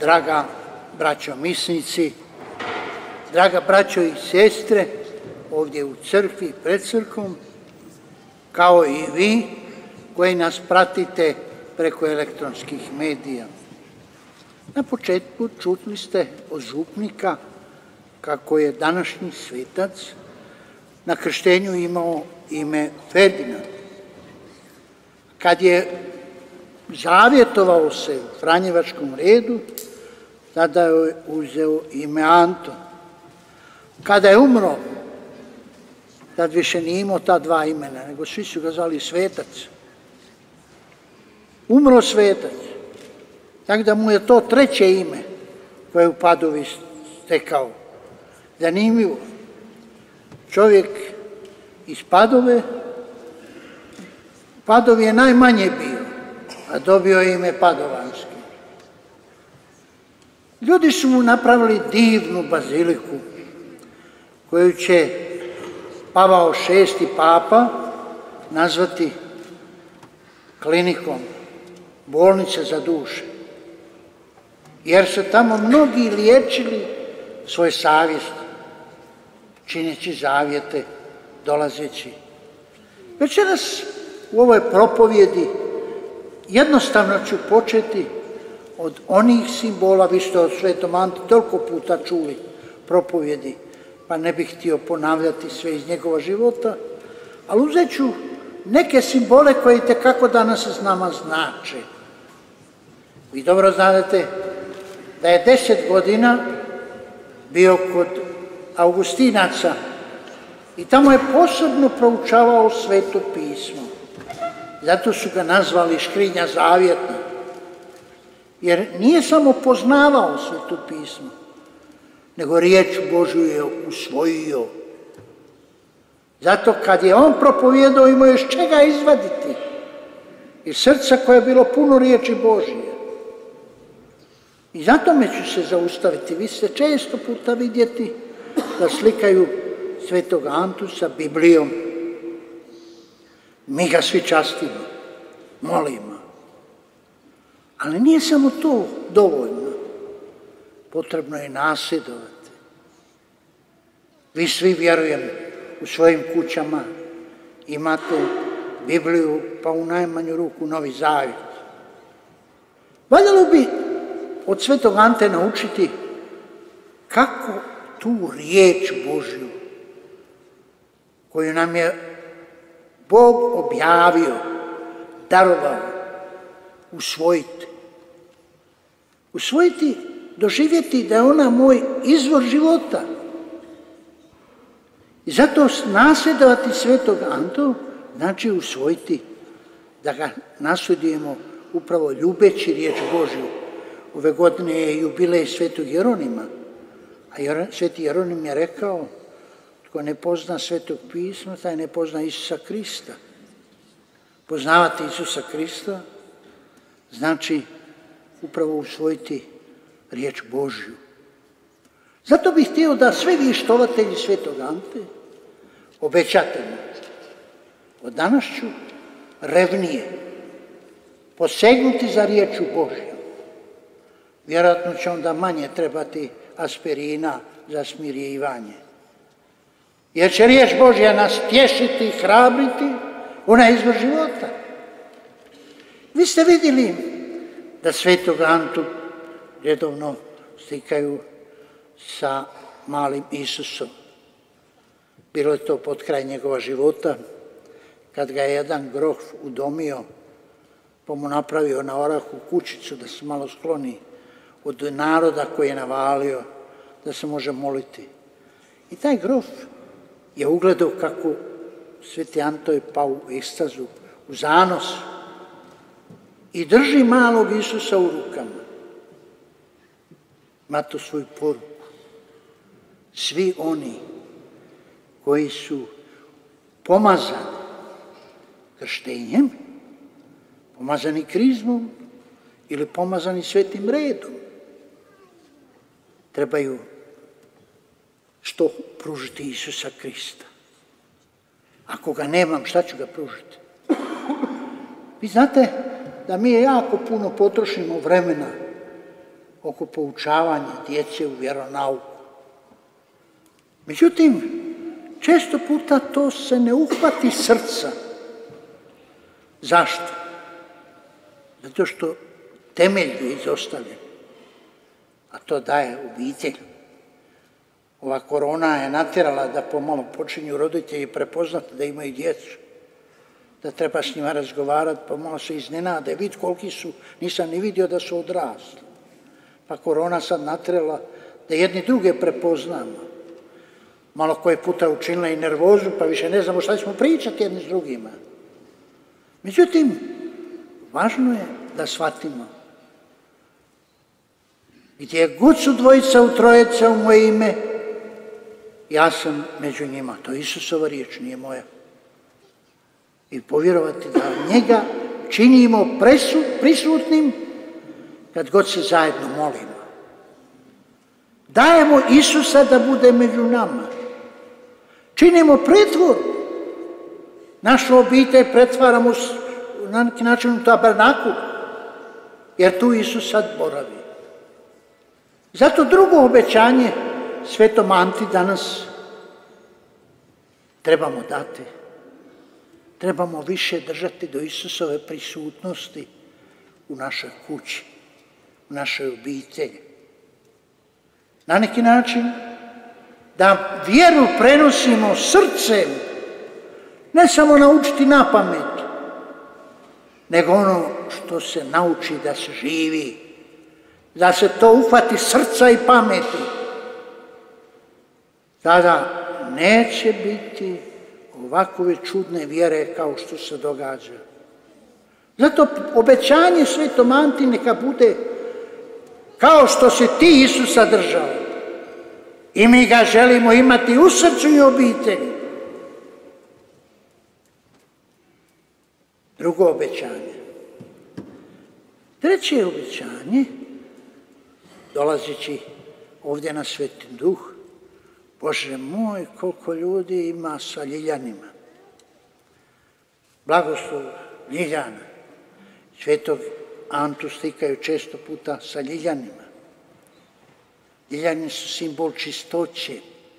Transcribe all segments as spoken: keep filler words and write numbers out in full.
draga braćo misnici, draga braćo i sestre, ovdje u crkvi i pred crkvom, kao i vi koji nas pratite preko elektronskih medija. Na početku čuli ste od župnika kako je današnji svetac na krštenju imao ime Ferdinand. Kad je zavjetovao se u Franjevačkom redu, tada je uzeo ime Anton. Kada je umro, tad više nije imao ta dva imena, nego svi su ga zvali svetac. Umro svetac, tako da mu je to treće ime koje je u Padovi stekao. Zanimljivo, čovjek iz Padove, Padovi je najmanje bio, a dobio je ime Padovanski. Ljudi su mu napravili divnu baziliku koju će Pavao šesti papa nazvati klinikom, bolnice za duše. Jer su tamo mnogi liječili svoje savjesti, čineći zavjete, dolazeći. Večeras u ovoj propovjedi jednostavno ću početi od onih simbola, vi ste od Svetom Antu toliko puta čuli propovjedi, pa ne bih htio ponavljati sve iz njegova života, ali uzet ću neke simbole koji itekako danas s nama znače. Vi dobro znate da je deset godina bio kod Augustinaca i tamo je posebno proučavao Sveto pismo. Zato su ga nazvali škrinja zavjetna, jer nije samo poznavao Sveto pismo, nego riječ Božju je usvojio. Zato kad je on propovijedao, imao još čega izvaditi iz srca koje je bilo puno riječi Božje. I zato me ću se zaustaviti. Vi ste često puta vidjeti da slikaju Svetog Antu sa Biblijom. Mi ga svi častimo, molimo. Ali nije samo to dovoljno. Potrebno je nasljedovati. Vi svi, vjerujem, u svojim kućama imate Bibliju, pa u najmanju ruku Novi Zavjet. Valjalo bi od Svetog Ante naučiti kako tu riječ Božju, koju nam je Bog objavio, darovao, usvojiti. Usvojiti, doživjeti da je ona moj izvor života. I zato nasljedovati Svetog Antu znači usvojiti, da ga nasljedujemo upravo ljubeći riječ Božju. Ove godine je jubilej Svetog Jeronima, a Sveti Jeronim je rekao, tko ne pozna Svetog pisma, taj ne pozna Isusa Krista. Poznavati Isusa Krista znači upravo usvojiti riječ Božju. Zato bih htio da sve vi štovatelji Svetog Ante obećate mu, od danas ću revnije posegnuti za riječu Božju. Vjerojatno će onda manje trebati aspirina za smirivanje. Jer će riječ Božja nas tješiti, hrabriti, ona je izvor života. Vi ste vidjeli da Svetog Antu redovno slikaju sa malim Isusom. Bilo je to pod kraj njegova života, kad ga je jedan grof udomio, pa mu napravio na orahu kućicu da se malo skloni od naroda koji je navalio, da se može moliti. I taj grof je ugledao kako Sveti Anto je pao u ekstazu, u zanos i drži malog Isusa u rukama. Ima to svoju poruku. Svi oni koji su pomazani krštenjem, pomazani krizmom ili pomazani Svetim redom, trebaju što pružiti Isusa Krista. Ako ga nemam, šta ću ga pružiti? Vi znate da mi jako puno potrošimo vremena oko poučavanja djece u vjeronauku. Međutim, često puta to se ne uhvati srca. Zašto? Zato što temelj je izostavljen, a to daje obitelj. Ova korona je natjerala da pomalo počinju roditelji prepoznati da imaju djecu, da treba s njima razgovarati, pomalo se iznenade, vid koliki su, nisam ni vidio da su odrasli. Pa korona sad natjerala da jedni druge prepoznamo. Malo koje puta učinila i nervozu, pa više ne znamo šta ćemo pričati jedni s drugima. Međutim, važno je da shvatimo gdje god su dvojica u trojica u moje ime, ja sam među njima. To je Isusova riječ, nije moja. I povjerovati da njega činimo prisutnim kad god se zajedno molimo. Dajemo Isusa da bude među nama. Činimo pretvor. Našu obitelj pretvaramo na neki način u tabernaku, jer tu Isus sad boravi. Zato drugo obećanje Svetom Anti danas trebamo dati. Trebamo više držati do Isusove prisutnosti u našoj kući, u našoj obitelji. Na neki način da vjeru prenosimo srcem, ne samo naučiti na pamet, nego ono što se nauči da se živi, da se to uhvati srca i pameti. Tada neće biti ovakove čudne vjere kao što se događa. Zato obećanje Svetom Anti neka bude kao što si ti Isusa držao. I mi ga želimo imati u srcu i obitelji. Drugo obećanje. Treće obećanje, dolazeći ovdje na Sveti Duh, Bože moj, koliko ljudi ima sa Ljiljanima. Blagoslov Ljiljana, Svetog Antu slikaju često puta sa Ljiljanima. Ljiljani su simbol čistoće.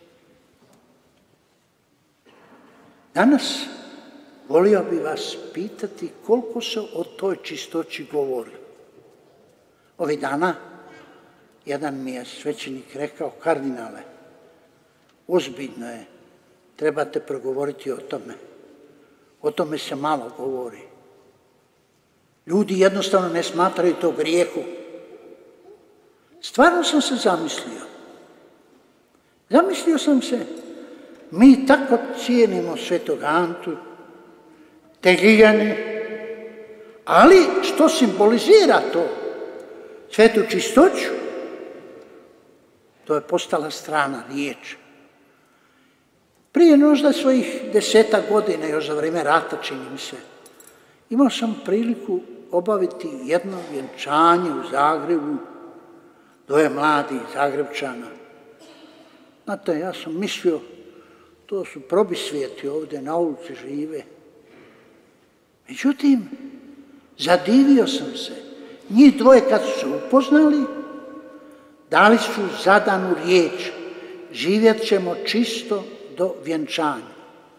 Danas volio bi vas pitati koliko se o toj čistoći govori. Ovih dana jedan mi je svećenik rekao, kardinale, ozbiljno je, trebate progovoriti o tome. O tome se malo govori. Ljudi jednostavno ne smatraju to grijehu. Stvarno sam se zamislio. Zamislio sam se, mi tako cijenimo Svetog Antu, te Ljiljane, ali što simbolizira to? Svetu čistoću? To je postala strana riječ. Prije možda svojih deseta godina, još za vrijeme rata, čini mi se, imao sam priliku obaviti jedno vjenčanje u Zagrebu, dvoje mladih Zagrebčana. Znate, ja sam mislio, to su probisvijeti ovdje na ulici žive. Međutim, zadivio sam se. Njih dvoje kad su se upoznali, dali su zadanu riječ. Živjet ćemo čisto do vjenčanja.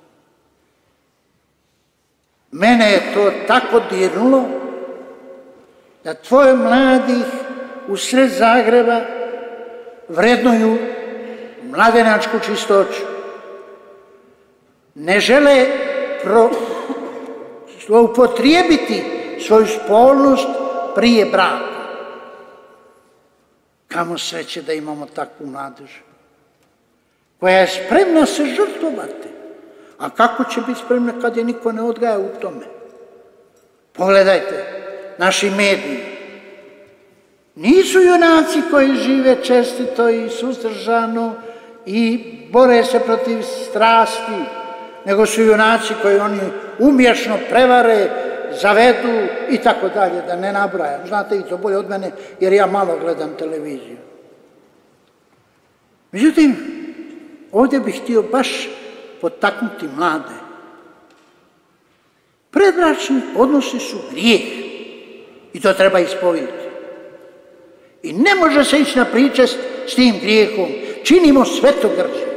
Mene je to tako dirnulo da tvoje mladih u sred Zagreba vrednuju mladenačku čistoću. Ne žele pro, zloupotrijebiti svoju spolnost prije braka. Kamo sreće da imamo takvu mladež, koja je spremna se žrtvovati. A kako će biti spremna kad je niko ne odgaja u tome? Pogledajte, naši mediji nisu junaci koji žive čestito i suzdržano i bore se protiv strasti, nego su junaci koji oni umješno prevare, zavedu i tako dalje, da ne nabrajam. Znate i to bolje od mene, jer ja malo gledam televiziju. Međutim, ovdje bih htio baš potaknuti mlade. Predbračni odnosi su grijeh i to treba ispovjediti. I ne može se ići na priče s tim grijehom. Činimo svetogrđe.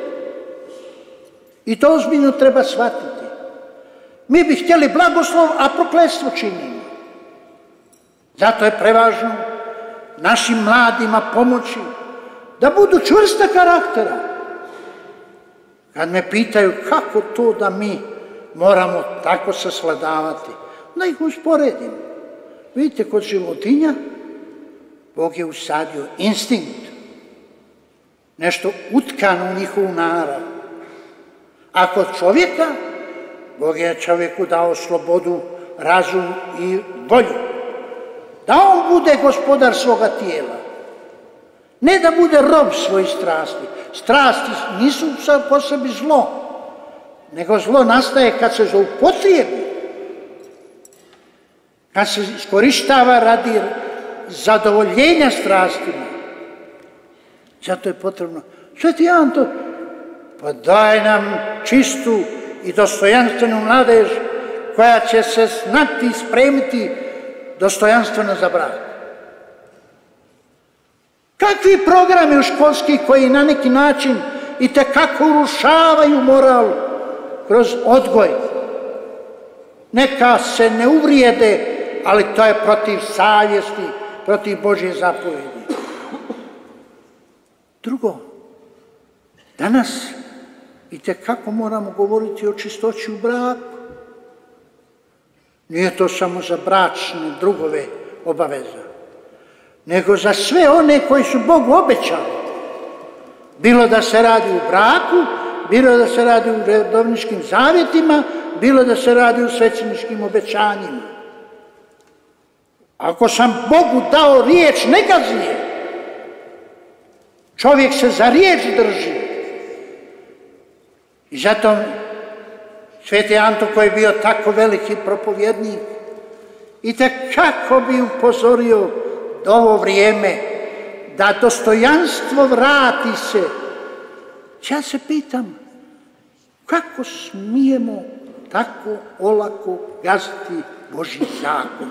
I to ozbiljno treba shvatiti. Mi bi htjeli blagoslov, a prokletstvo činimo. Zato je prevažno našim mladima pomoći da budu čvrsta karaktera. Kad me pitaju kako to da mi moramo tako se sladavati, da ih usporedim. Vidite, kod životinja Bog je usadio instinkt, nešto utkano u njihovu narav. A kod čovjeka, Bog je čovjeku dao slobodu, razum i volju. Da on bude gospodar svoga tijela. Ne da bude rob svojih strasti. Strasti nisu po sebi zlo, nego zlo nastaje kad se zloupotrijebi. Kad se iskorištava radi zadovoljenja strastima. Zato je potrebno. Sveti Anto, pa daj nam čistu i dostojanstvenu mladež koja će se znati i spremiti dostojanstveno za brak. Kakvi programi u školski koji na neki način i tekako urušavaju moral kroz odgoj. Neka se ne uvrijede, ali to je protiv savjesti, protiv Božje zapovjedi. Drugo, danas i tekako moramo govoriti o čistoći u braku. Nije to samo za bračne drugove obaveza, nego za sve one koji su Bogu obećali. Bilo da se radi u braku, bilo da se radi u redovničkim zavjetima, bilo da se radi u svećeničkim obećanjima. Ako sam Bogu dao riječ, ne gazi je. Čovjek se za riječ drži. I zato Sveti Anto, koji je bio tako veliki propovjednik, i kako bi upozorio do ovo vrijeme da dostojanstvo vrati se. Ja se pitam, kako smijemo tako olako gaziti Božji zakon?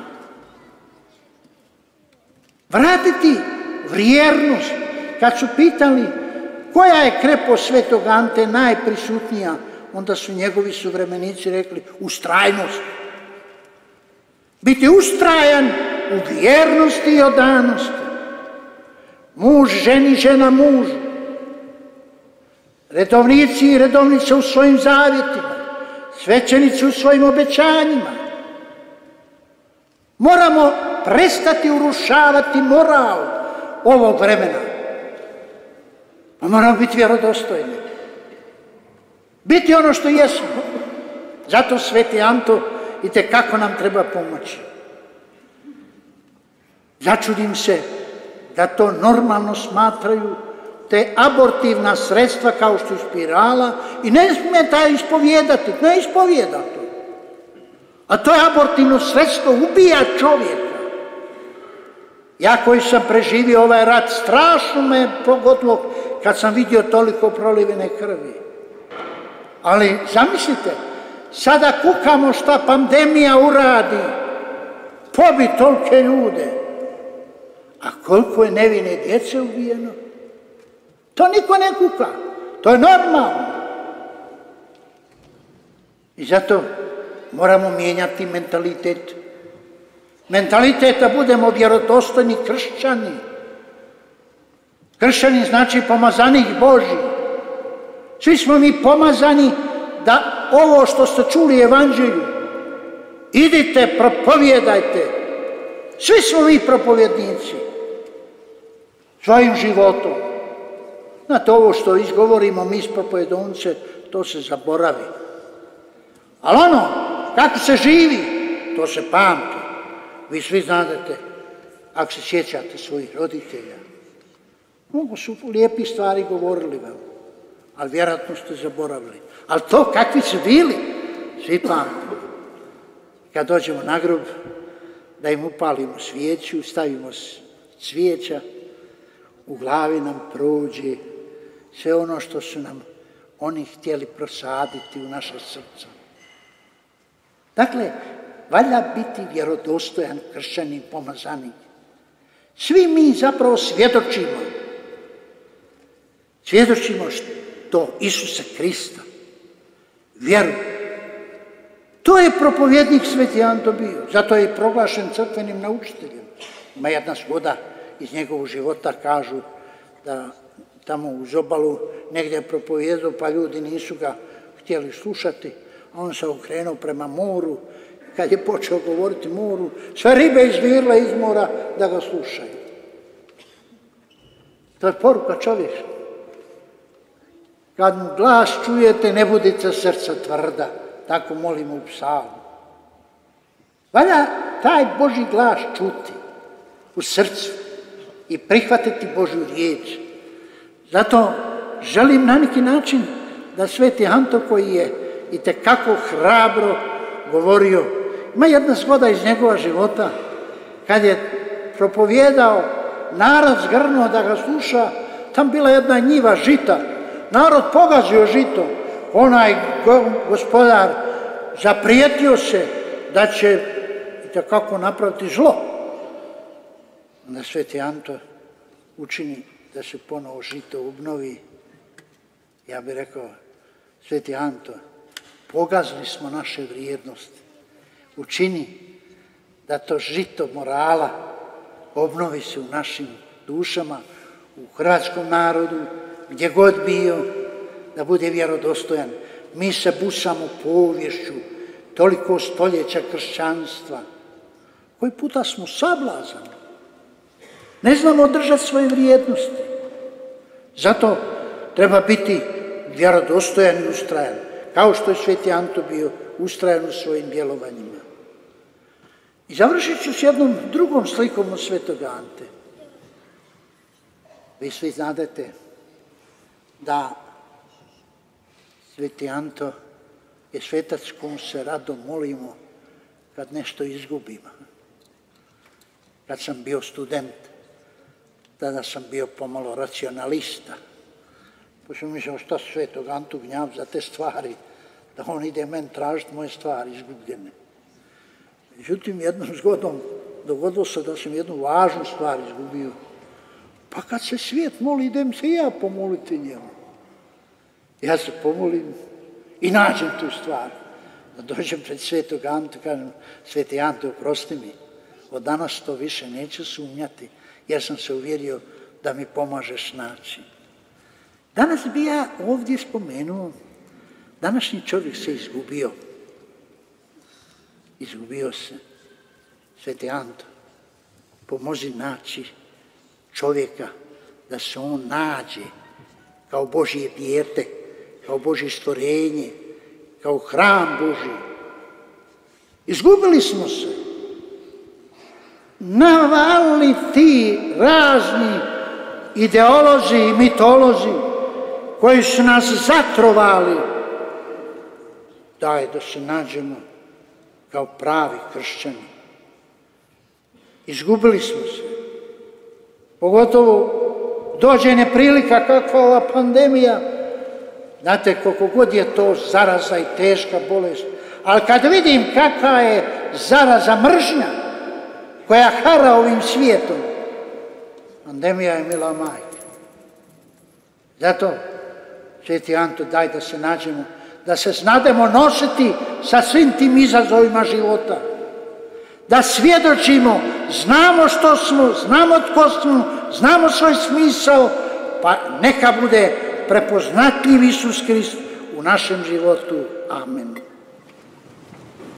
Vratiti vjernost. Kad su pitali koja je krepost Svetog Ante najprisutnija, onda su njegovi suvremenici rekli ustrajnost. Biti ustrajan u vjernosti i odanosti. Muž ženi, žena mužu. Redovnici i redovnice u svojim zavjetima. Svećenici u svojim obećanjima. Moramo prestati urušavati moral ovog vremena. Pa moramo biti vjerodostojni. Biti ono što jesmo. Zato Sveti Anto itekako nam treba pomoći. Začudim se da to normalno smatraju te abortivna sredstva kao što je spirala i ne smije taj ispovijedati, ne ispovijeda to. A to je abortivno sredstvo, ubija čovjeka. Ja koji sam preživio ovaj rat, strašno me pogodilo kad sam vidio toliko prolivene krvi. Ali zamislite, sada kukamo šta pandemija uradi, pobi tolike ljude. A koliko je nevine djece ubijeno? To niko ne kuka, to je normalno. I zato moramo mijenjati mentalitet. Mentalitet da budemo vjerodostojni kršćani. Kršćani znači pomazanik Božji. Svi smo mi pomazani da ovo što ste čuli evanđelju, idite, propovijedajte. Svi smo mi propovjednici. Svojim životom. Znate, ovo što izgovorimo mi s propovedonce, to se zaboravi. Ali ono, kako se živi, to se pamti. Vi svi znate, ako se sjećate svojih roditelja, mnogo su lijepi stvari govorili vam, ali vjerojatno ste zaboravili. Ali to kakvi su bili, svi pamtimo. Kad dođemo na grob, da im upalimo svijeću, stavimo cvijeća, u glavi nam prođe sve ono što su nam oni htjeli prosaditi u naše srca. Dakle, valja biti vjerodostojan kršćanin pomazanik. Svi mi zapravo svjedočimo. Svjedočimo što Isusa Krista. Vjeru. To je propovjednik Sveti Anto bio. Zato je i proglašen crkvenim naučiteljem. Ima jedna zgoda iz njegovog života, kažu da tamo uz obalu negdje propovijedao, pa ljudi nisu ga htjeli slušati. A on se okrenuo prema moru. Kad je počeo govoriti moru, sve ribe izvirile iz mora da ga slušaju. To je poruka čovječa. Kad mu glas čujete, ne budite srca tvrda. Tako molimo u psalmu. Valja taj Božji glas čuti u srcu i prihvatiti Božju riječ. Zato želim na neki način da Sveti Anto, koji je itekako hrabro govorio, ima jedna zgoda iz njegova života, kad je propovijedao, narod zgrnuo da ga sluša, tam bila jedna njiva žita, narod pogazio žito, onaj gospodar zaprijetio se da će itekako napraviti zlo. Onda Sveti Anto učini da se ponovo žito obnovi. Ja bih rekao, Sveti Anto, pogazili smo naše vrijednosti. Učini da to žito morala obnovi se u našim dušama, u hrvatskom narodu, gdje god bio, da bude vjerodostojan. Mi se busamo poviješću toliko stoljeća kršćanstva. Koji puta smo sablazani. Ne znamo održati svoje vrijednosti. Zato treba biti vjerodostojan i ustrajan, kao što je Sveti Anto bio ustrajan u svojim djelovanjima. I završit ću s jednom drugom slikom od Svetog Ante. Vi svi znadete da Sveti Anto je svetac kom se rado molimo kad nešto izgubimo. Kad sam bio student, tada sam bio pomalo racionalista. Pa sam mislio šta Svetog Antu gnjav za te stvari, da on ide meni tražiti moje stvari izgubljene. Međutim, jednom zgodom dogodilo se da sam jednu važnu stvar izgubio. Pa kad se svijet moli, idem se i ja pomoliti njemu. Ja se pomolim i nađem tu stvar. Da dođem pred Svetog Antu, kažem, Sveti Anto, oprosti mi, od danas to više neću sumnjati, jer sam se uvjerio da mi pomažeš naći. Danas bi ja ovdje spomenuo, današnji čovjek se izgubio. Izgubio se. Sveti Anto, pomozi naći čovjeka, da se on nađe kao Božje dijete, kao Božje stvorenje, kao hram Božji. Izgubili smo se. Navalili ti razni ideolozi i mitolozi koji su nas zatrovali. Daj da se nađemo kao pravi kršćani. Izgubili smo se. Pogotovo dođe neprilika kakva ova pandemija. Znate, koliko god je to zaraza i teška bolest. Ali kad vidim kakva je zaraza mržnja koja hara ovim svijetom, pandemija je mila majka. Zato, Sveti Anto, daj da se nađemo, da se znademo nositi sa svim tim izazovima života. Da svjedočimo, znamo što smo, znamo tko smo, znamo svoj smisao, pa neka bude prepoznatljiv Isus Krist u našem životu. Amen.